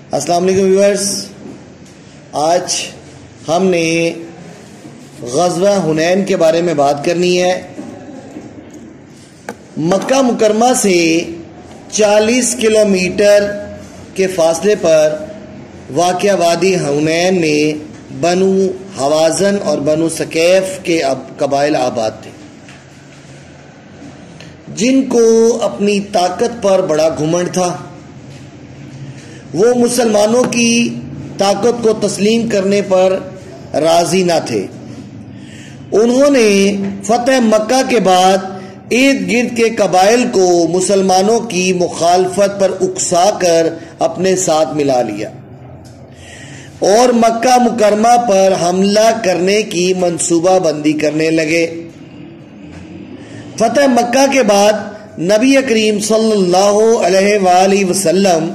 السلام علیکم ویورز، آج ہم نے غزوہ حنین کے بارے میں بات کرنی ہے۔ مکہ مکرمہ سے 40 کلومیٹر کے فاصلے پر واقع وادی حنین میں بنو حوازن اور بنو ثقیف کے قبائل آباد تھے، جن کو اپنی طاقت پر بڑا گھمنڈ تھا۔ وہ مسلمانوں کی طاقت کو تسلیم کرنے پر راضی نہ تھے۔ انہوں نے فتح مکہ کے بعد ارد گرد کے قبائل کو مسلمانوں کی مخالفت پر اکسا کر اپنے ساتھ ملا لیا اور مکہ مکرمہ پر حملہ کرنے کی منصوبہ بندی کرنے لگے۔ فتح مکہ کے بعد نبی کریم صلی اللہ علیہ وآلہ وسلم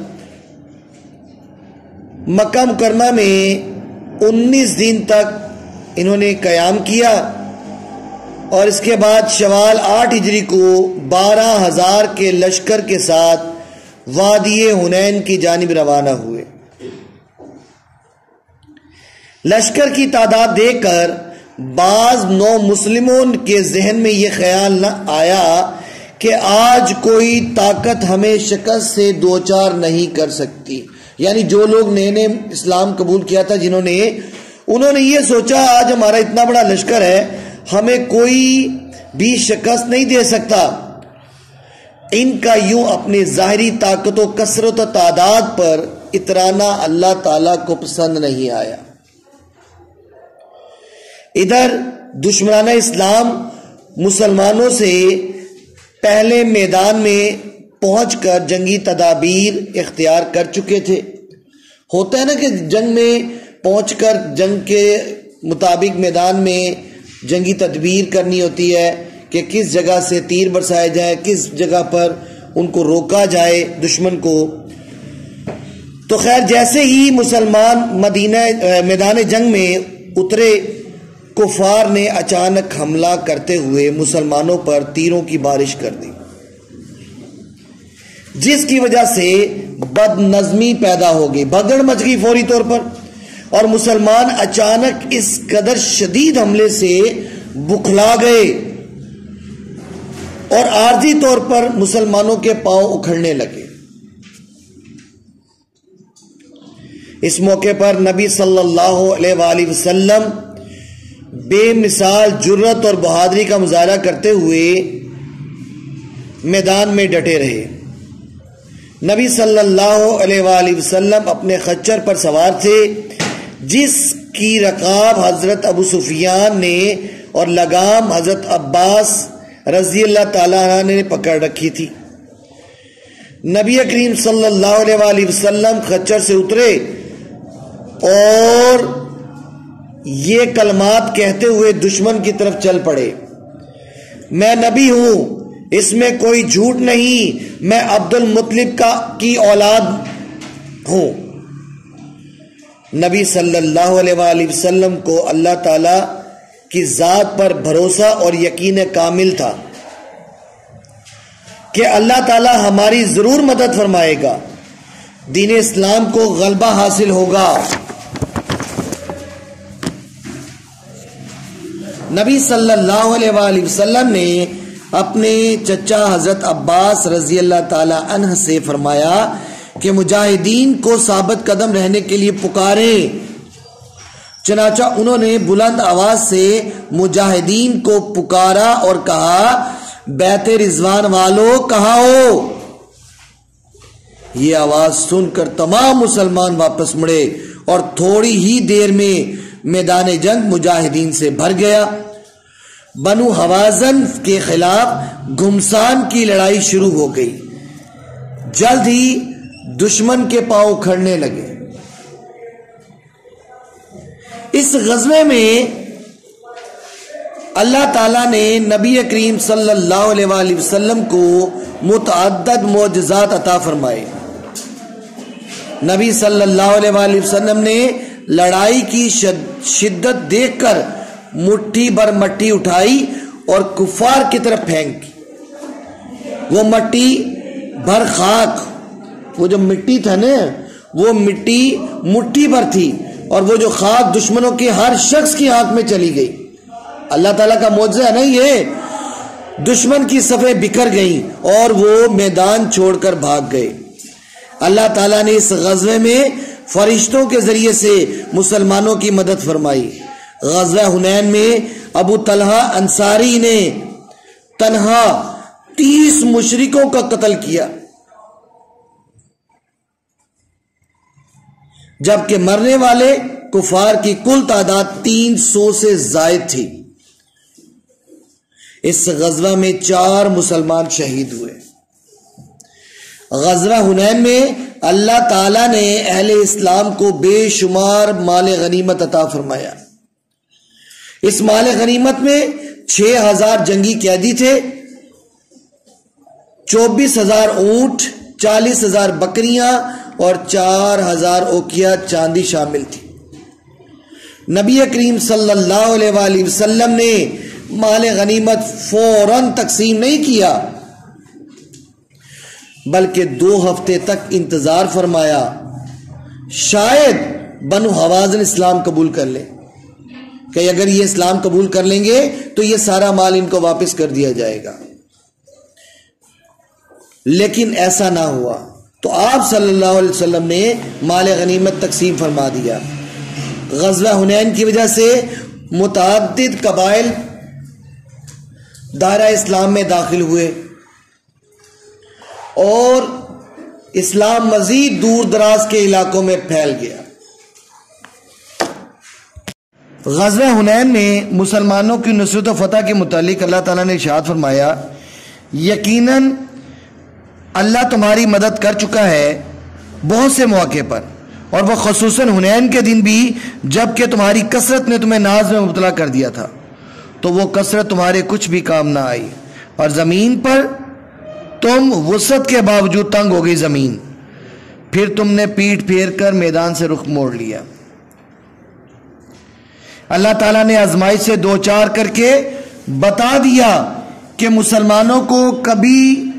مکہ مکرمہ میں 19 دن تک انہوں نے قیام کیا اور اس کے بعد شوال 8 ہجری کو 12,000 کے لشکر کے ساتھ وادی حنین کی جانب روانہ ہوئے۔ لشکر کی تعداد دیکھ کر بعض نو مسلموں کے ذہن میں یہ خیال نہ آیا کہ آج کوئی طاقت ہمیں شکست سے دوچار نہیں کر سکتی، یعنی جو لوگ نئے نئے اسلام قبول کیا تھا انہوں نے یہ سوچا آج ہمارا اتنا بڑا لشکر ہے، ہمیں کوئی بھی شکست نہیں دے سکتا۔ ان کا یوں اپنی ظاہری طاقت و کثرت و تعداد پر اترانا اللہ تعالیٰ کو پسند نہیں آیا۔ ادھر دشمنان اسلام مسلمانوں سے پہلے میدان میں پہنچ کر جنگی تدابیر اختیار کر چکے تھے۔ ہوتا ہے نا کہ جنگ میں پہنچ کر جنگ کے مطابق میدان میں جنگی تدبیر کرنی ہوتی ہے کہ کس جگہ سے تیر برسائے جائے، کس جگہ پر ان کو روکا جائے دشمن کو۔ تو خیر جیسے ہی مسلمان میدان جنگ میں اترے، کفار نے اچانک حملہ کرتے ہوئے مسلمانوں پر تیروں کی بارش کر دی، جس کی وجہ سے بد نظمی پیدا ہو گئی، بھگڑ مچ گئی فوری طور پر، اور مسلمان اچانک اس قدر شدید حملے سے بکھلا گئے اور عارضی طور پر مسلمانوں کے پاؤں اکھڑنے لگے۔ اس موقع پر نبی صلی اللہ علیہ وآلہ وسلم بے مثال جرت اور بہادری کا مظاہرہ کرتے ہوئے میدان میں ڈٹے رہے۔ نبی صلی اللہ علیہ وآلہ وسلم اپنے خچر پر سوار تھے، جس کی رکاب حضرت ابو سفیان نے اور لگام حضرت عباس رضی اللہ تعالیٰ عنہ نے پکڑ رکھی تھی۔ نبی کریم صلی اللہ علیہ وآلہ وسلم خچر سے اترے اور یہ کلمات کہتے ہوئے دشمن کی طرف چل پڑے: میں نبی ہوں، اس میں کوئی جھوٹ نہیں، میں عبد المطلب کی اولاد ہوں۔ نبی صلی اللہ علیہ وآلہ وسلم کو اللہ تعالی کی ذات پر بھروسہ اور یقین کامل تھا کہ اللہ تعالی ہماری ضرور مدد فرمائے گا، دین اسلام کو غلبہ حاصل ہوگا۔ نبی صلی اللہ علیہ وآلہ وسلم نے اپنے چچا حضرت عباس رضی اللہ تعالی عنہ سے فرمایا کہ مجاہدین کو ثابت قدم رہنے کے لیے پکاریں۔ چنانچہ انہوں نے بلند آواز سے مجاہدین کو پکارا اور کہا: بیت رضوان والو کہاں ہو؟ یہ آواز سن کر تمام مسلمان واپس مڑے اور تھوڑی ہی دیر میں میدان جنگ مجاہدین سے بھر گیا۔ بنو حوازن کے خلاف گھمسان کی لڑائی شروع ہو گئی۔ جلد ہی دشمن کے پاؤں کھڑنے لگے۔ اس غزوے میں اللہ تعالیٰ نے نبی کریم صلی اللہ علیہ وآلہ وسلم کو متعدد معجزات عطا فرمائے۔ نبی صلی اللہ علیہ وآلہ وسلم نے لڑائی کی شدت دیکھ کر مٹھی بھر مٹی اٹھائی اور کفار کی طرف پھینکی۔ وہ مٹی بھر خاک، وہ جو مٹی تھا نا وہ مٹی مٹھی بھر تھی اور وہ جو خاک دشمنوں کے ہر شخص کی آنکھ میں چلی گئی۔ اللہ تعالیٰ کا معجزہ ہے نا یہ۔ دشمن کی صفیں بکھر گئیں اور وہ میدان چھوڑ کر بھاگ گئے۔ اللہ تعالیٰ نے اس غزوے میں فرشتوں کے ذریعے سے مسلمانوں کی مدد فرمائی۔ غزوہ حنین میں ابو طلحہ انصاری نے تنہا 30 مشرکوں کا قتل کیا، جبکہ مرنے والے کفار کی کل تعداد 300 سے زائد تھی۔ اس غزوہ میں 4 مسلمان شہید ہوئے۔ غزوہ حنین میں اللہ تعالیٰ نے اہل اسلام کو بے شمار مال غنیمت عطا فرمایا۔ اس مال غنیمت میں 6000 جنگی قیدی تھے، 24,000 اونٹ، 40,000 بکریاں اور 4,000 اوقیہ چاندی شامل تھی۔ نبی کریم صلی اللہ علیہ وآلہ وسلم نے مال غنیمت فوراً تقسیم نہیں کیا، بلکہ 2 ہفتے تک انتظار فرمایا، شاید بنو حوازن اسلام قبول کر لیں، کہ اگر یہ اسلام قبول کر لیں گے تو یہ سارا مال ان کو واپس کر دیا جائے گا۔ لیکن ایسا نہ ہوا، تو آپ صلی اللہ علیہ وسلم نے مال غنیمت تقسیم فرما دیا۔ غزوہ حنین کی وجہ سے متعدد قبائل دائرہ اسلام میں داخل ہوئے اور اسلام مزید دور دراز کے علاقوں میں پھیل گیا۔ غزوہ حنین میں مسلمانوں کی نصرت و فتح کے متعلق اللہ تعالیٰ نے ارشاد فرمایا، یقیناً اللہ تمہاری مدد کر چکا ہے بہت سے مواقع پر، اور وہ خصوصاً حنین کے دن بھی، جبکہ تمہاری کثرت نے تمہیں ناز میں مبتلا کر دیا تھا، تو وہ کثرت تمہارے کچھ بھی کام نہ آئی، اور زمین پر تم وسعت کے باوجود تنگ ہو گئی زمین، پھر تم نے پیٹ پھیر کر میدان سے رخ موڑ لیا۔ اللہ تعالیٰ نے آزمائش سے دوچار کر کے بتا دیا کہ مسلمانوں کو کبھی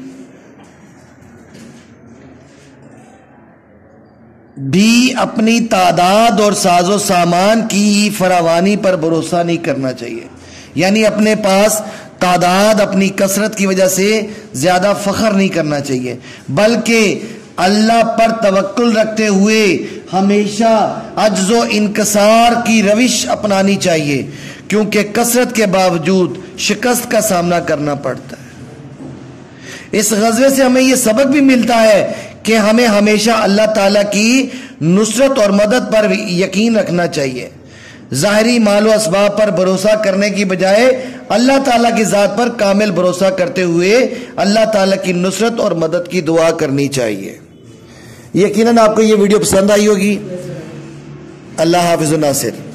بھی اپنی تعداد اور ساز و سامان کی فراوانی پر بھروسہ نہیں کرنا چاہیے، یعنی اپنے پاس تعداد، اپنی کثرت کی وجہ سے زیادہ فخر نہیں کرنا چاہیے، بلکہ اللہ پر توکل رکھتے ہوئے ہمیشہ عجز و انکسار کی روش اپنانی چاہیے، کیونکہ کثرت کے باوجود شکست کا سامنا کرنا پڑتا ہے۔ اس غزوے سے ہمیں یہ سبق بھی ملتا ہے کہ ہمیں ہمیشہ اللہ تعالیٰ کی نصرت اور مدد پر یقین رکھنا چاہیے، ظاہری مال و اسباب پر بھروسہ کرنے کی بجائے اللہ تعالیٰ کی ذات پر کامل بھروسہ کرتے ہوئے اللہ تعالیٰ کی نصرت اور مدد کی دعا کرنی چاہیے۔ یقیناً آپ کو یہ ویڈیو پسند آئی ہوگی۔ اللہ حافظ الناصر۔